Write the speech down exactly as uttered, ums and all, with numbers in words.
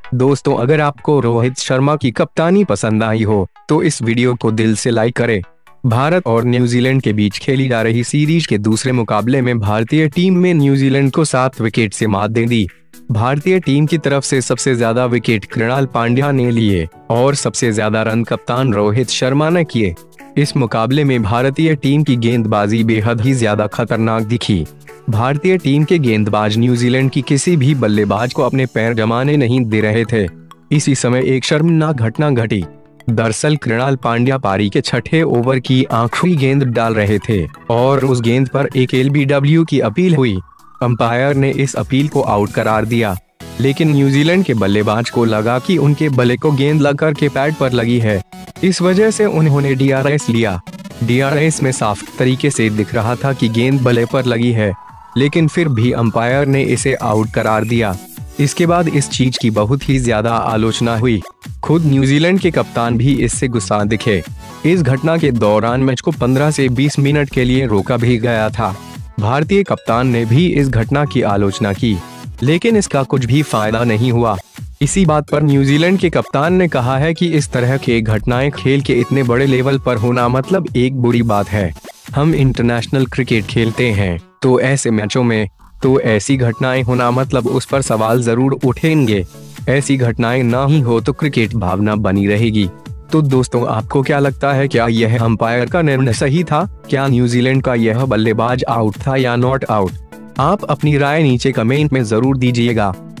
दोस्तों, अगर आपको रोहित शर्मा की कप्तानी पसंद आई हो तो इस वीडियो को दिल से लाइक करें। भारत और न्यूजीलैंड के बीच खेली जा रही सीरीज के दूसरे मुकाबले में भारतीय टीम में न्यूजीलैंड को सात विकेट से मात दे दी। भारतीय टीम की तरफ से सबसे ज्यादा विकेट कृणाल पांड्या ने लिए और सबसे ज्यादा रन कप्तान रोहित शर्मा ने किए। इस मुकाबले में भारतीय टीम की गेंदबाजी बेहद ही ज्यादा खतरनाक दिखी। भारतीय टीम के गेंदबाज न्यूजीलैंड की किसी भी बल्लेबाज को अपने पैर जमाने नहीं दे रहे थे। इसी समय एक शर्मनाक घटना घटी। दरअसल कृणाल पांड्या पारी के छठे ओवर की आखिरी गेंद डाल रहे थे और उस गेंद पर एक एल बी डब्ल्यू की अपील हुई। अंपायर ने इस अपील को आउट करार दिया, लेकिन न्यूजीलैंड के बल्लेबाज को लगा कि उनके बल्ले को गेंद लगकर के पैड पर लगी है। इस वजह से उन्होंने डी आर एस लिया। डी आर एस में साफ तरीके से दिख रहा था कि गेंद बल्ले पर लगी है, लेकिन फिर भी अंपायर ने इसे आउट करार दिया। इसके बाद इस चीज की बहुत ही ज्यादा आलोचना हुई। खुद न्यूजीलैंड के कप्तान भी इससे गुस्सा दिखे। इस घटना के दौरान मैच को पंद्रह से बीस मिनट के लिए रोका भी गया था। भारतीय कप्तान ने भी इस घटना की आलोचना की, लेकिन इसका कुछ भी फायदा नहीं हुआ। इसी बात पर न्यूजीलैंड के कप्तान ने कहा है कि इस तरह की घटनाएं खेल के इतने बड़े लेवल पर होना मतलब एक बुरी बात है। हम इंटरनेशनल क्रिकेट खेलते हैं, तो ऐसे मैचों में तो ऐसी घटनाएं होना मतलब उस पर सवाल जरूर उठेंगे। ऐसी घटनाएं ना ही हो तो क्रिकेट भावना बनी रहेगी। तो दोस्तों, आपको क्या लगता है, क्या यह अंपायर का निर्णय सही था? क्या न्यूजीलैंड का यह बल्लेबाज आउट था या नॉट आउट? आप अपनी राय नीचे कमेंट में जरूर दीजिएगा।